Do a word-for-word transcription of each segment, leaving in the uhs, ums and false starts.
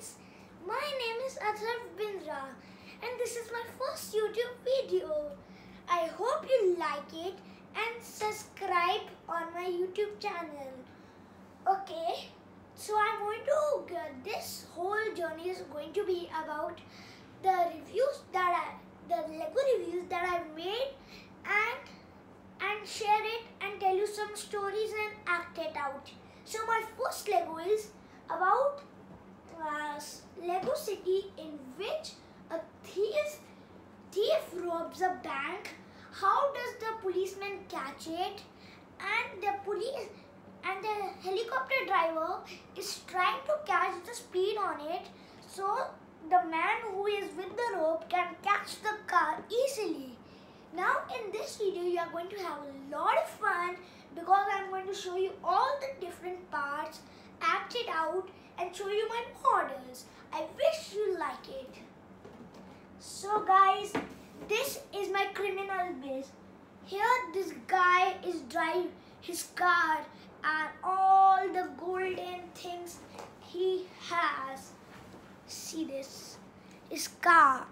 friends, my name is Atharv Bindra and this is my first YouTube video. I hope you like it and subscribe on my YouTube channel. Okay, so I'm going to, this whole journey is going to be about the reviews that I, the Lego reviews that I made and and share it and tell you some stories and act it out. So my first Lego is about uh, Lego City, in which a thief, thief robs a bank. How does the policeman catch it? And the police and the helicopter driver is trying to catch the speed on it, so the man who is with the rope can catch the car easily. Now in this video you are going to have a lot of fun because I am going to show you all the different parts, act it out and show you my models. I wish you like it. So guys, this is my criminal base. Here this guy is driving his car and all the golden things he has. See this, his car.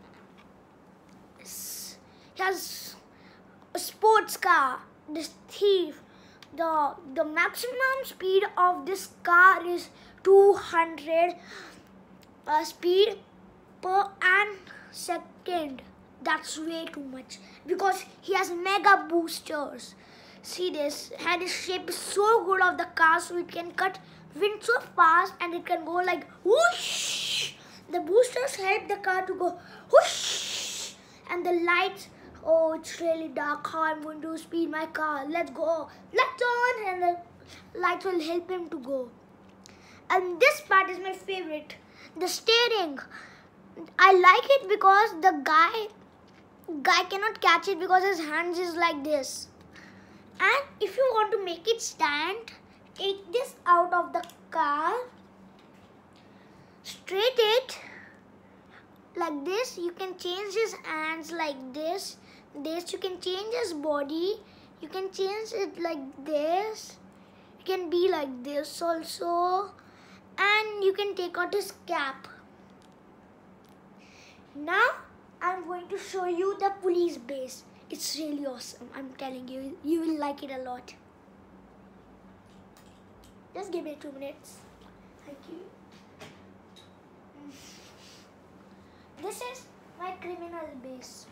He has a sports car. This thief, the the maximum speed of this car is two hundred uh, speed per an second. That's way too much because he has mega boosters. See this, and his shape is so good of the car, so it can cut wind so fast and it can go like whoosh. The boosters help the car to go whoosh, and the lights. Oh, it's really dark. How I'm going to speed my car? Let's go. Lights on, and the lights will help him to go. And this part is my favorite. The steering. I like it because the guy, guy cannot catch it because his hands is like this. And if you want to make it stand, take this out of the car, straight it like this. You can change his hands like this. This you can change his body. You can change it like this. It can be like this also. And you can take out his cap. Now I'm going to show you the police base. It's really awesome. I'm telling you, you will like it a lot. Just give me two minutes. Thank you. This is my criminal base.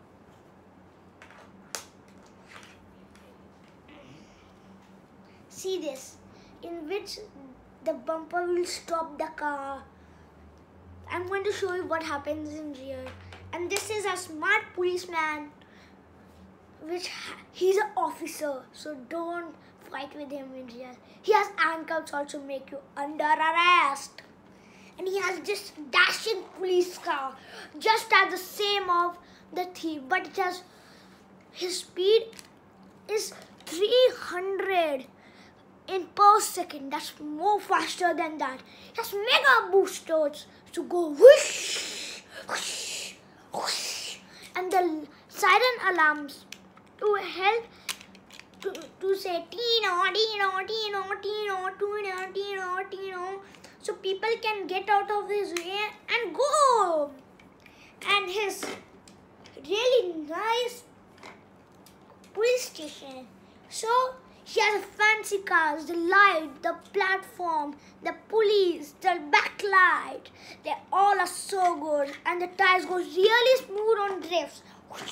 See this, in which the bumper will stop the car. I'm going to show you what happens in real. And this is a smart policeman, which he's an officer, so don't fight with him in real. He has handcuffs also, make you under arrest. And he has this dashing police car, just as the same of the thief, but it has, his speed is three hundred in per second. That's more faster than that. It has mega boosters to go whoosh, whoosh, whoosh, and the siren alarms to help to, to say Tino, Tino, Tino, Tino, Tino, Tino, Tino, so people can get out of his way and go. And his really nice police station. So he has fancy cars, the light, the platform, the police, the backlight. They all are so good, and the tires go really smooth on drifts.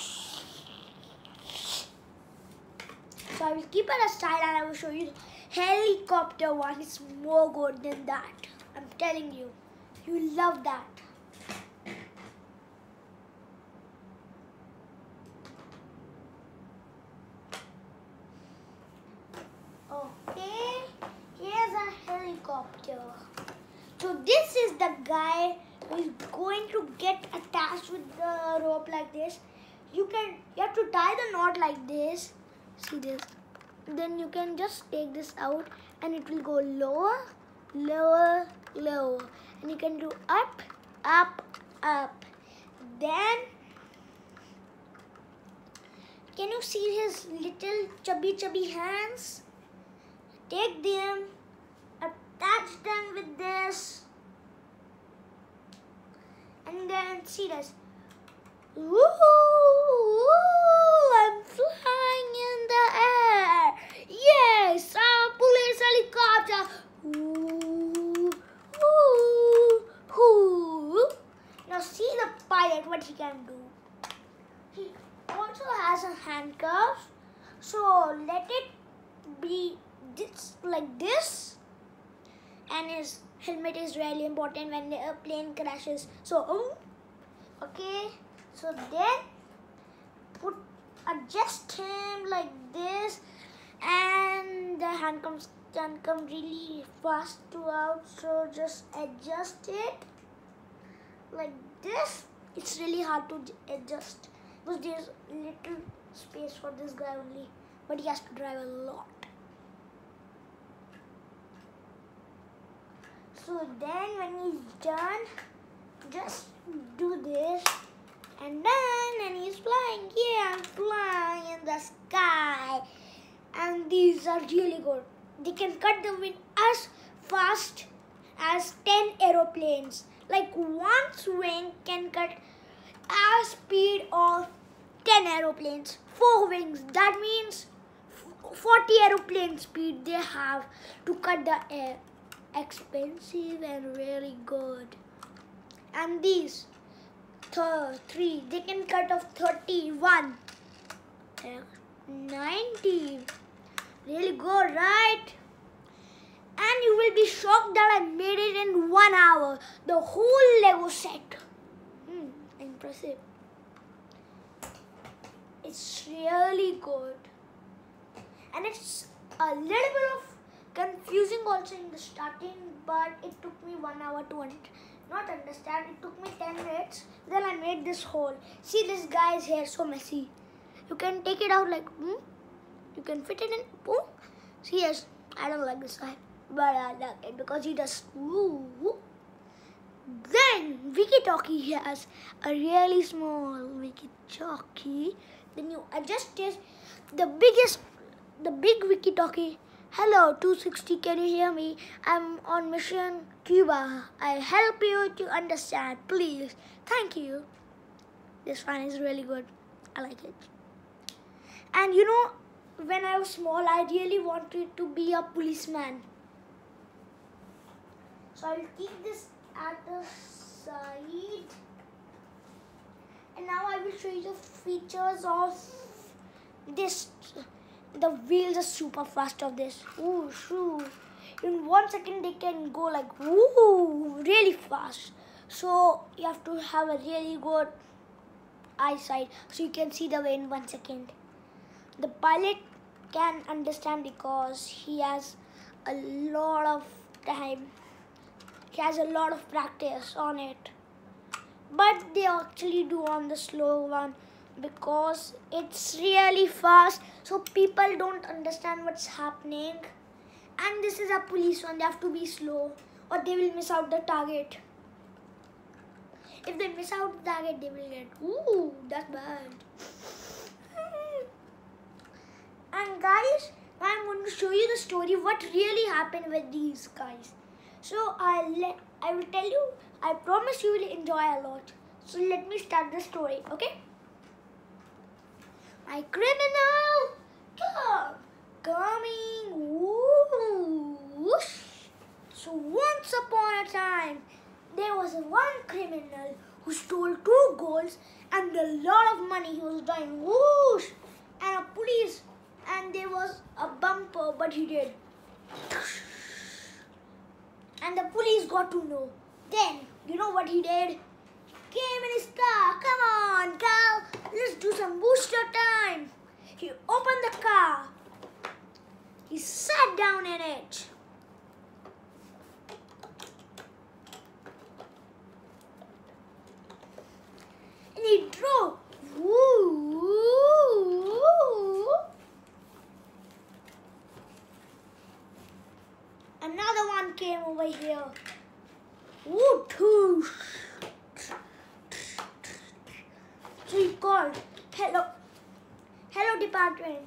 So I will keep it aside and I will show you the helicopter one. It's more good than that. I'm telling you, you love that. Okay, here's a helicopter. So this is the guy who is going to get attached with the rope like this. You can, you have to tie the knot like this. See this. Then you can just take this out and it will go lower, lower, lower. And you can do up, up, up. Then, can you see his little chubby, chubby hands? Take them, attach them with this and see this. Ooh, I'm flying in the air. Yes, I'm a police helicopter. Ooh, ooh, ooh. Now see the pilot, what he can do. He also has a handcuff. So let it be this, like this. And his helmet is really important when the plane crashes. So, um, okay. So then put adjust him like this, and the handcuffs can come really fast throughout. So just adjust it like this. It's really hard to adjust because there's little space for this guy only, but he has to drive a lot. So then when he's done, just do this. And then, and he's flying. Yeah, I'm flying in the sky. And these are really good. They can cut the wind as fast as ten aeroplanes. Like one swing can cut a speed of ten aeroplanes. Four wings. That means forty aeroplane speed they have to cut the air. Expensive and really good. And these three, they can cut off thirty-one, ninety. Really good, right? And you will be shocked that I made it in one hour. The whole Lego set. Hmm, impressive. It's really good. And it's a little bit of confusing also in the starting, but it took me one hour to un not understand. It took me ten minutes. Then I made this hole. See, this guy's hair so messy. You can take it out like, hmm? You can fit it in, boom. See, yes, I don't like this guy, but I like it because he does woo, woo. Then Wiki-Talkie has a really small Wiki-Talkie. Then you adjust this. The biggest, the big Wiki-Talkie. Hello, two sixty, can you hear me? I'm on mission Cuba. I help you to understand, please. Thank you. This one is really good. I like it. And you know, when I was small, I really wanted to be a policeman. So I'll keep this at the side. And now I will show you the features of this. The wheels are super fast of this. Ooh, shoo. In one second they can go like woo, really fast. So you have to have a really good eyesight so you can see the way in one second. The pilot can understand because he has a lot of time. He has a lot of practice on it. But they actually do on the slow one, because it's really fast, so people don't understand what's happening. And this is a police one, they have to be slow or they will miss out the target. If they miss out the target, they will get, ooh, that's bad. And guys, I'm going to show you the story, what really happened with these guys. So I let I will tell you, I promise you will enjoy a lot. So let me start the story, okay? My criminal car coming, whoosh. So once upon a time, there was one criminal who stole two golds and a lot of money. He was driving, whoosh, and a police, and there was a bumper, but he did. And the police got to know. Then, you know what he did? Came in his car. Come on, girl. Let's do some booster time. He opened the car. He sat down in it. And he drove. Woo, woo. Another one came over here. Woo, too. So he called, hello, hello department.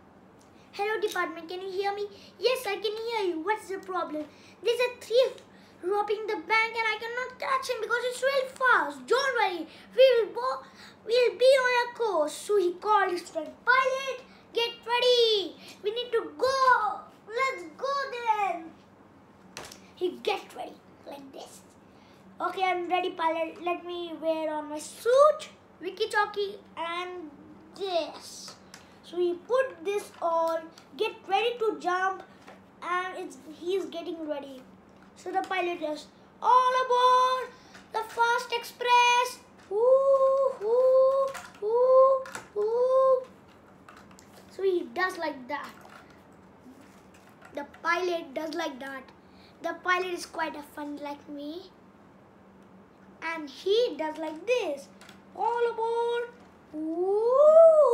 Hello department, can you hear me? Yes, I can hear you. What's the problem? There's a thief robbing the bank and I cannot catch him because it's really fast. Don't worry, we will bo- we'll be on a course. So he called his friend, pilot, get ready. We need to go. Let's go then. He get ready like this. Okay, I'm ready, pilot. Let me wear on my suit, walkie-talkie, and this. So he put this on, get ready to jump, and it's he's getting ready. So the pilot is all aboard the Fast Express. Woo, woo, woo, woo. So he does like that. The pilot does like that. The pilot is quite a fun like me. And he does like this. All aboard. Woo,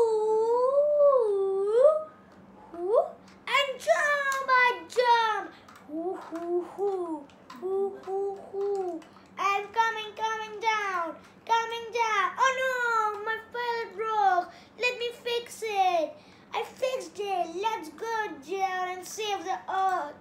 woo, and jump, I jump. Woo, hoo, hoo, hoo, hoo, hoo. I'm coming, coming down, coming down. Oh no, my pilot broke. Let me fix it. I fixed it. Let's go down and save the earth.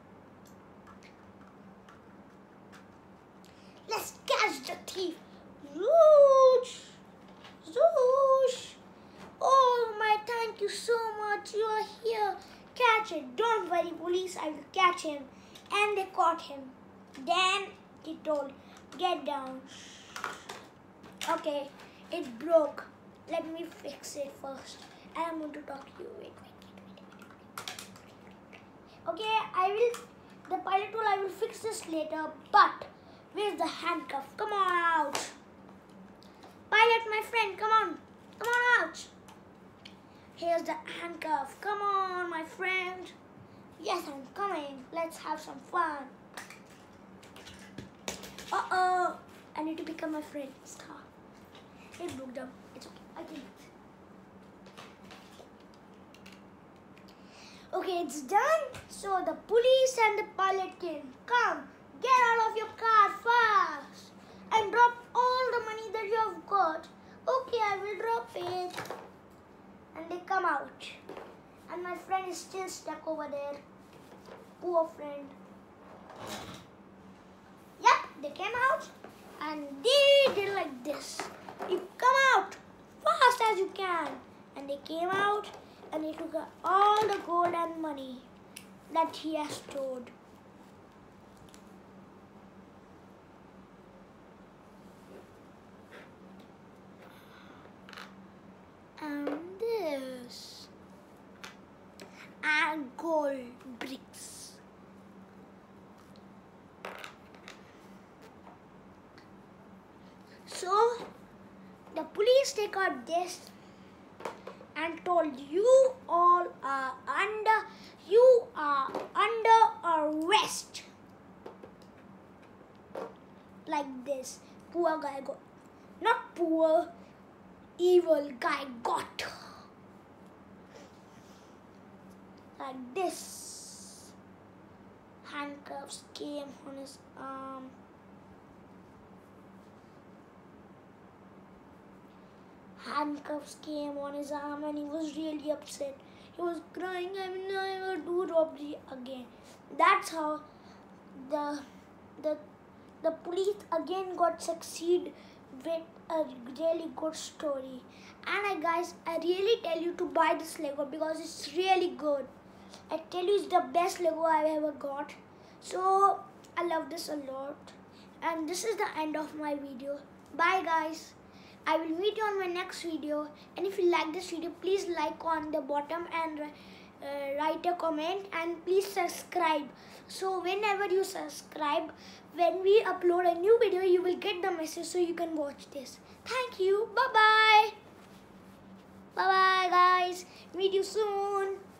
Let's catch the thief. Zoosh, zoosh. Oh my, thank you so much. You are here. Catch it. Don't worry, police. I will catch him. And they caught him. Then he told, get down. Okay, it broke. Let me fix it first. I am going to talk to you. Wait, wait, wait, wait, wait. Okay, I will. The pilot told I will fix this later. But where's the handcuff? Come on out. Pilot, my friend, come on. Come on out. Here's the handcuff. Come on, my friend. Yes, I'm coming. Let's have some fun. Uh-oh. I need to become my friend. Stop. It broke down. It's okay. I can. Okay, it's done. So the police and the pilot came. Come, get out of your car fast and drop all the money that you have got. Okay, I will drop it. And they come out. And my friend is still stuck over there. Poor friend. Yep, they came out and they did like this. You come out fast as you can. And they came out and they took all the gold and money that he has stored. And this. And gold bricks. So the police take out this and told you all are under you are under arrest. Like this. Poor guy got, not poor, evil guy got. Like this. Handcuffs came on his arm. Handcuffs came on his arm and he was really upset. He was crying, I will never do robbery again. That's how the the the police again got succeed with a really good story. And I guys, I really tell you to buy this Lego because it's really good. I tell you it's the best Lego I've ever got. So I love this a lot. And this is the end of my video. Bye guys. I will meet you on my next video. And if you like this video, please like on the bottom and uh, write a comment and please subscribe. So whenever you subscribe, when we upload a new video, you will get the message so you can watch this. Thank you. Bye bye. Bye bye guys. Meet you soon.